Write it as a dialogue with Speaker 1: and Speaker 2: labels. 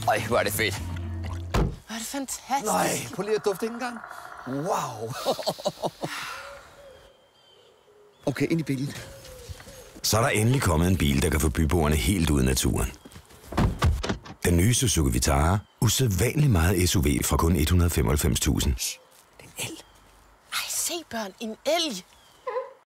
Speaker 1: Ej, hvor er det fedt.
Speaker 2: Hvor er det fantastisk.
Speaker 1: Nej, prøv lige at dufte ikke engang. Wow. Okay, ind i bilen.
Speaker 3: Så er der endelig kommet en bil, der kan få byboerne helt ud af naturen. Den nye Suzuki Vitara. Usædvanligt meget SUV fra kun 195.000.
Speaker 2: Ej, se børn, en elg.